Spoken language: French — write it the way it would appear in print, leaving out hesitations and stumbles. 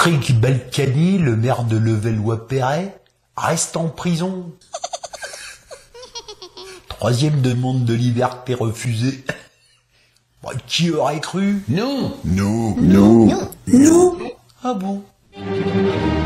Patrick Balkany, le maire de Levallois-Perret, reste en prison. Troisième demande de liberté refusée. Bah, qui aurait cru? Non. Ah bon?